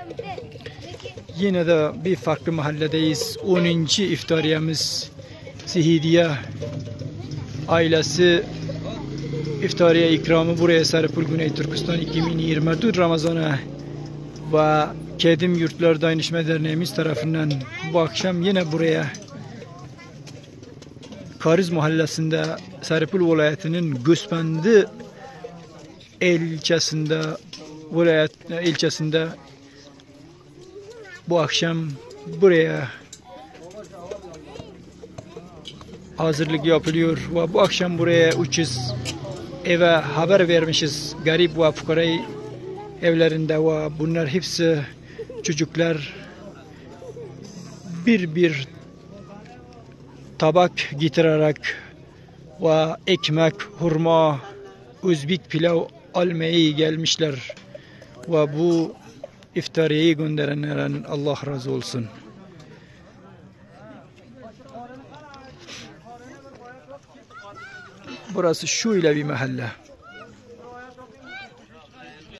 Yine de bir farklı mahalledeyiz. 10. iftariyemiz Zihidiye ailesi iftariye ikramı buraya Sarıpul Güney Türkistan 2024 Ramazan'a ve Kedim Yurtlar Dayanışma Derneğimiz tarafından bu akşam yine buraya Kariz Mahallesi'nde Sarıpul vilayetinin Güspendi ilçesinde bu akşam buraya hazırlık yapılıyor ve bu akşam buraya 300 eve haber vermişiz garip ve fukarayı evlerinde ve bunlar hepsi çocuklar bir tabak getirerek ve ekmek, hurma, Özbek pilav almaya gelmişler ve bu iftariyeyi gönderenlerden Allah razı olsun. Burası şu ile bir mahalle.